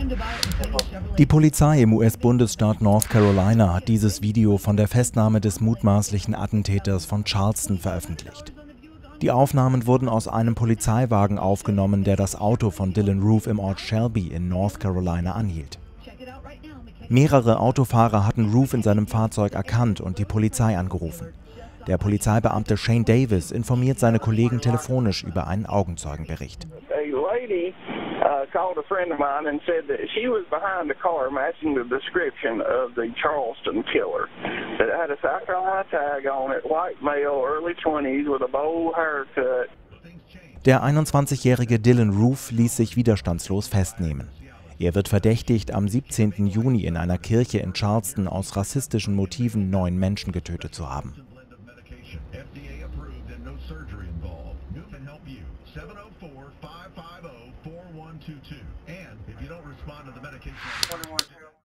Die Polizei im US-Bundesstaat North Carolina hat dieses Video von der Festnahme des mutmaßlichen Attentäters von Charleston veröffentlicht. Die Aufnahmen wurden aus einem Polizeiwagen aufgenommen, der das Auto von Dylann Roof im Ort Shelby in North Carolina anhielt. Mehrere Autofahrer hatten Roof in seinem Fahrzeug erkannt und die Polizei angerufen. Der Polizeibeamte Shane Davis informiert seine Kollegen telefonisch über einen Augenzeugenbericht. Called a friend of mine and said that she was behind a car matching the description of the Charleston killer. That had a South Carolina tag on it, white male, early 20s with a bowl haircut. Der 21-jährige Dylann Roof ließ sich widerstandslos festnehmen. Er wird verdächtigt, am 17. Juni in einer Kirche in Charleston aus rassistischen Motiven 9 Menschen getötet zu haben. 704-550-4122. And if you don't respond to the medication,